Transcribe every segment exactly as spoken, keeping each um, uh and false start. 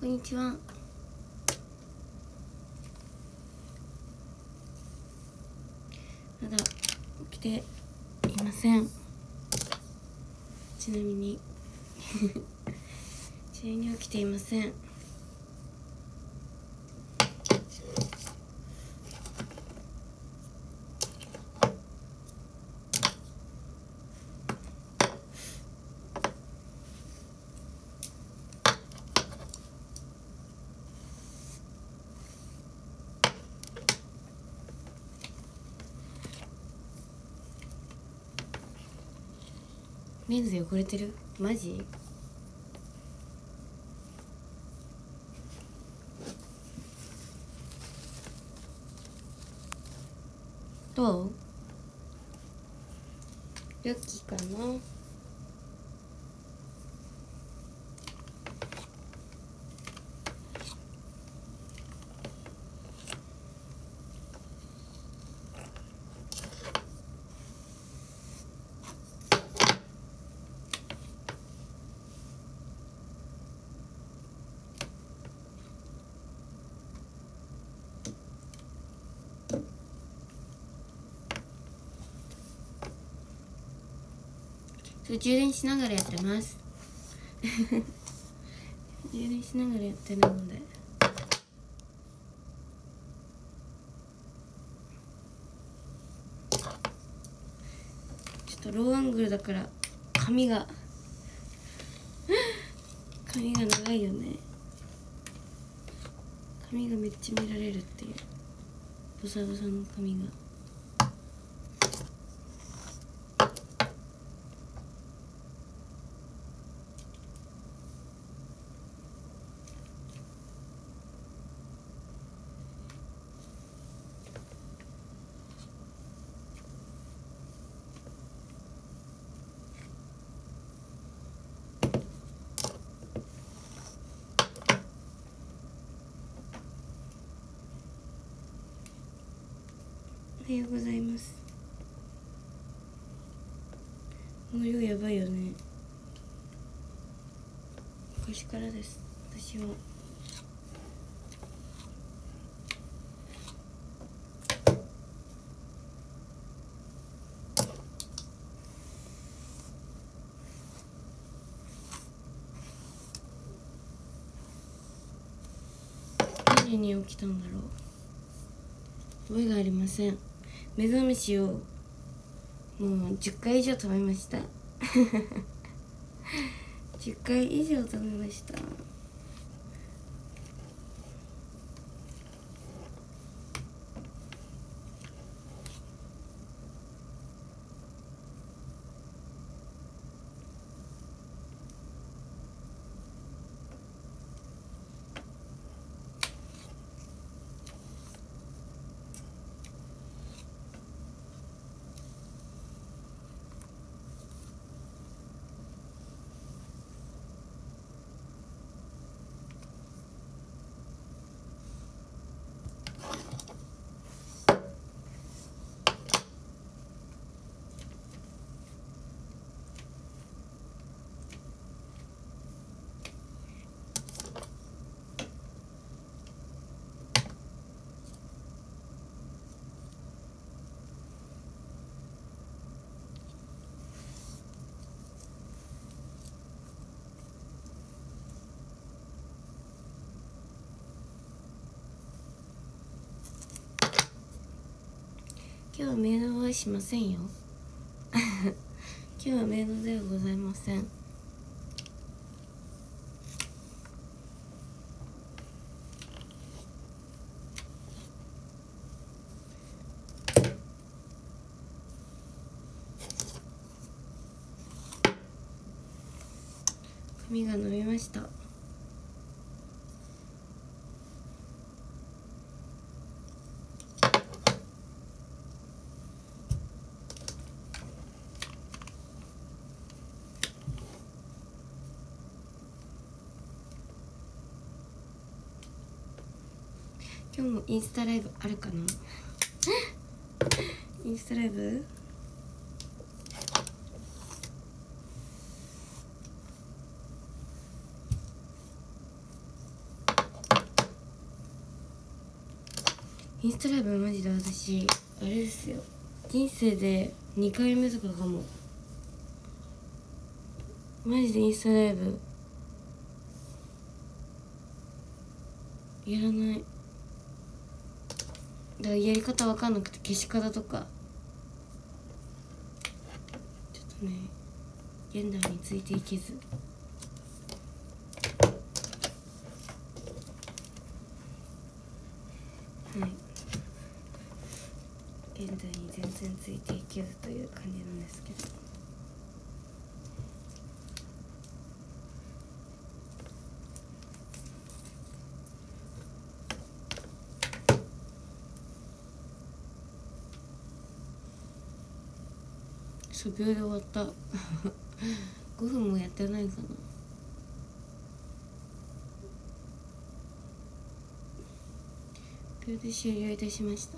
こんにちは。まだ起きていません。ちなみにちなみに起きていません。レンズ汚れてる？マジ？どう？ルッキーかな？充電しながらやってます充電しながらやってるのでちょっとローアングルだから髪が髪が長いよね。髪がめっちゃ見られるっていう、ボサボサの髪が。おはようございます。もう量やばいよね。昔からです、私は。何時に起きたんだろう、覚えがありません。目覚めしをもうじゅっかい以上食べましたじゅっかい以上食べました。今日はメイドはしませんよ今日はメイドではございません。髪が伸びました。今日もインスタライブあるかなインスタライブインスタライブマジで私あれですよ、人生でにかいめとかかも。マジでインスタライブやらない。だからやり方わかんなくて、消し方とかちょっとね現代についていけず。はい、現代に全然ついていけずという感じなんですけど、そう秒で終わったごふんもやってないかな。秒で終了いたしました。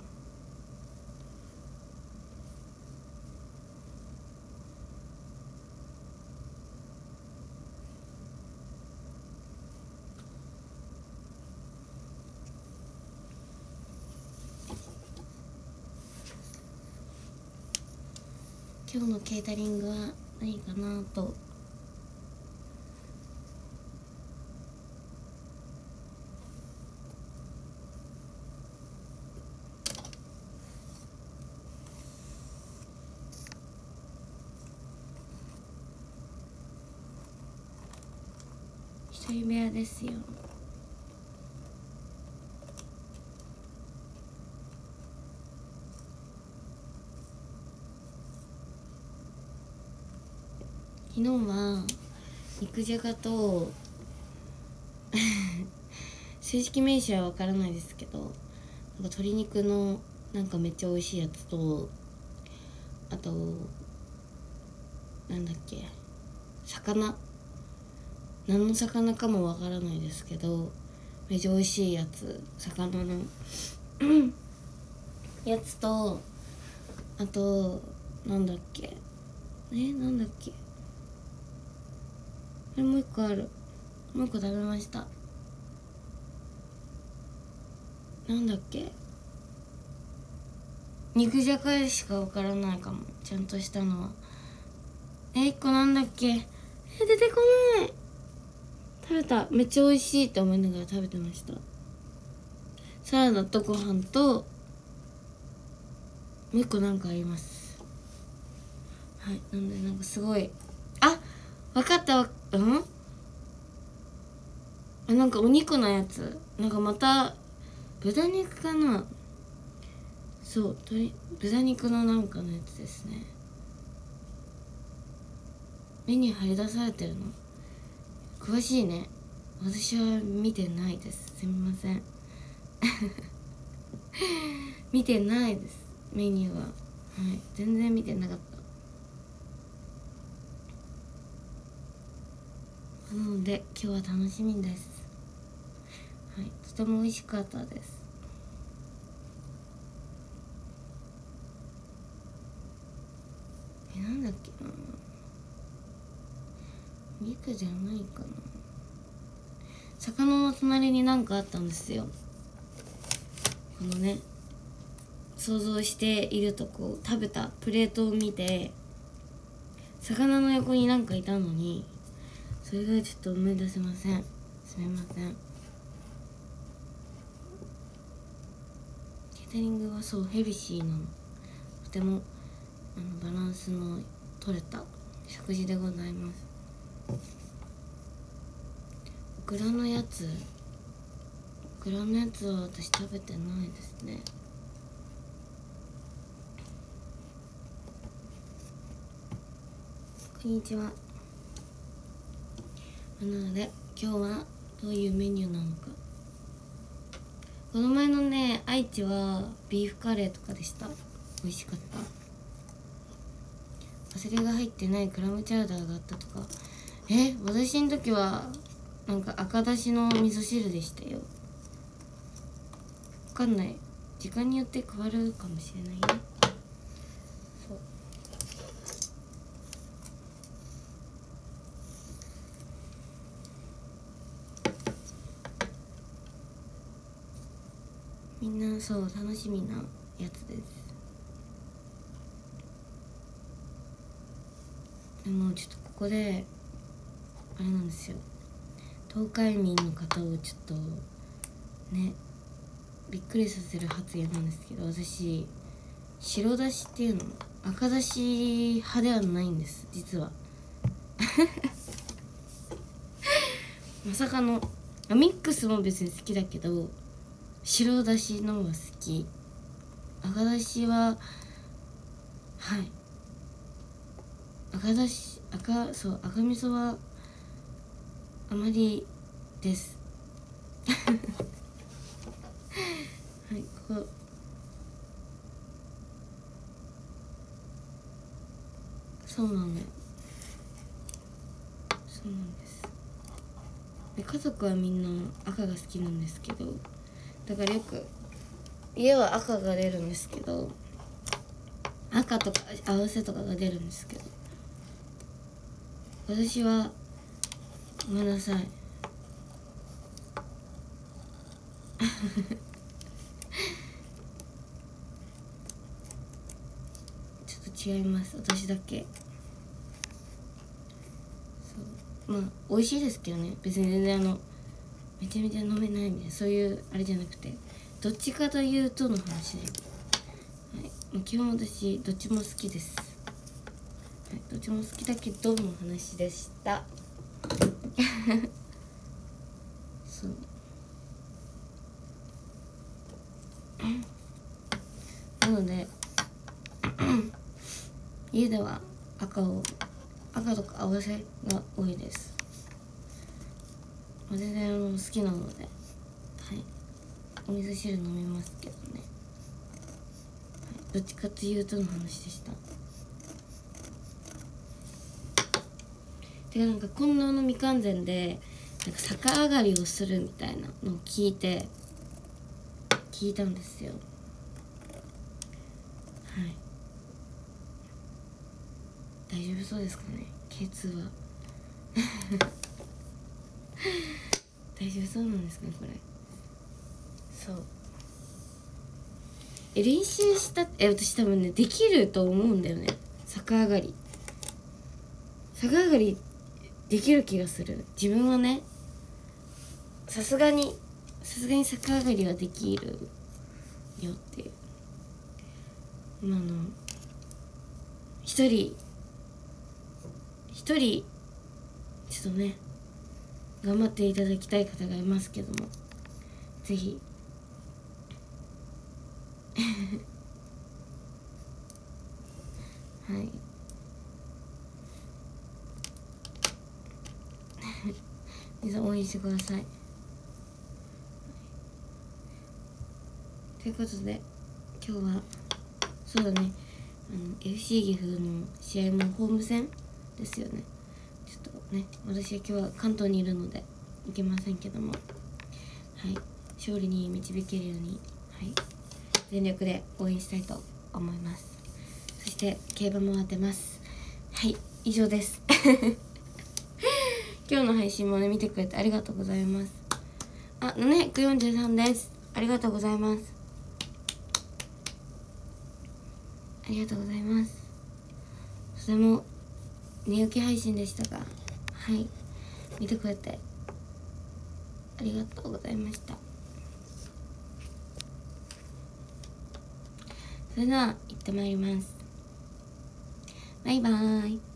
今日のケータリングは何かなと。一人部屋ですよ。昨日は肉じゃがと正式名称は分からないですけど、なんか鶏肉のなんかめっちゃ美味しいやつと、あとなんだっけ、魚、何の魚かも分からないですけどめっちゃ美味しいやつ、魚のやつと、あとなんだっけえなんだっけあれもう一個ある、もう一個食べました。なんだっけ、肉じゃがしかわからないかも、ちゃんとしたのは。え一個なんだっけ、え出てこない。食べた、めっちゃ美味しいって思いながら食べてました。サラダとご飯ともう一個なんかあります。はい、なんでなんかすごい、あ分かったわ、うんあなんかお肉のやつ、なんかまた豚肉かな、そう鶏豚肉のなんかのやつですね。メニュー貼り出されてるの詳しいね。私は見てないです、すみません見てないです、メニューは。はい、全然見てなかった。なので今日は楽しみです。はい、とても美味しかったです。えなんだっけな、肉じゃないかな。魚の隣になんかあったんですよ。このね想像しているとこう食べたプレートを見て、魚の横になんかいたのにそれがちょっと思い出せません、すみません。ケータリングはそうヘルシーなの、とてもあのバランスの取れた食事でございます。オクラのやつオクラのやつは私食べてないですね。こんにちは。なので今日はどういうメニューなのか。この前のね愛知はビーフカレーとかでした。美味しかった。パセリが入ってないクラムチャウダーがあったとか。え私の時はなんか赤だしの味噌汁でしたよ。わかんない、時間によって変わるかもしれないね。そうみんなそう楽しみなやつです。でもちょっとここであれなんですよ、東海民の方をちょっとねびっくりさせる発言なんですけど、私白だしっていうの赤だし派ではないんです、実は。まさかのミックスも別に好きだけど白だしの方が好き。赤だしははい赤だし赤そう赤味噌はあまりです。はいここそうなんだよ、そうなんです。で家族はみんな赤が好きなんですけど、だからよく家は赤が出るんですけど、赤とか合わせとかが出るんですけど、私はごめんなさい。ちょっと違います、私だけ。そうまあ美味しいですけどね、別に全然あのめちゃめちゃ飲めないみたいなそういうあれじゃなくて、どっちかというとの話で、はい、基本私どっちも好きです、はい、どっちも好きだけどの話でした。そうなので家では赤を赤とか合わせが多いです。全然あの好きなので、はい、お味噌汁飲みますけどね、はい、どっちかというとの話でした。てかなんか近藤のみかん膳でなんか逆上がりをするみたいなのを聞いて聞いたんですよ。はい、大丈夫そうですかね、ケーツー は。大丈夫そうなんですかねこれ。そうえ練習したえ私多分ねできると思うんだよね、逆上がり逆上がりできる気がする。自分はねさすがにさすがに逆上がりはできるよっていう。今の一人一人ちょっとね頑張っていただきたい方がいますけども、ぜひはい皆さん応援してください。ということで今日はそうだねあの エフシー 岐阜の試合もホーム戦ですよね。ちょっとね私は今日は関東にいるので行けませんけども、はい勝利に導けるように、はい、全力で応援したいと思います。そして競馬も当てます。はい以上です。今日の配信もね見てくれてありがとうございます。あななひゃくよんじゅうさんです。ありがとうございます。ありがとうございます。とても寝起き配信でしたが、はい見てくれてありがとうございました。それでは行ってまいります。バイバーイ。